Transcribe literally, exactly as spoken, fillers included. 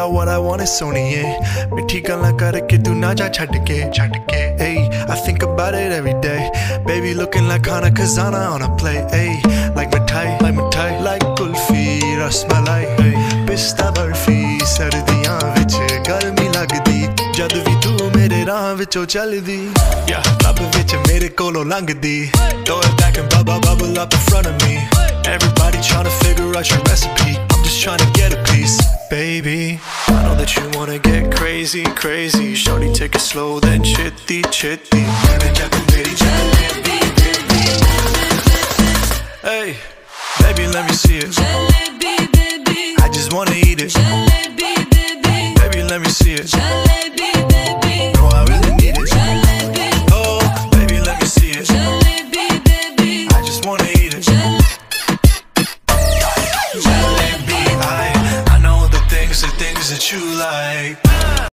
got what I want is सोनिए मिठी गल्लां करके तू ना जा छड़ के छड़ के hey I think about it every day baby looking like Khana Khazana on a plate hey like mithai like mithai like kulfi rasmalai hey pista barfi sardiyan vich garmi lagdi jad vi tu mere raah vichon chaldi yeah club vich mere kolo langdi throw it back and bubble bubble up in front of me everybody trying to figure out your recipe I'm just trying to get a piece baby I know that you wanna get crazy crazy shorty take it slow then chitty chitty hey baby let me see it Jalebi, baby. I just wanna eat it Jalebi, baby. baby let me see it Jalebi, baby. no I really need it Jalebi, oh baby let me see it jalebi, baby. I just wanna eat it Jalebi I, I know the things, the things that you like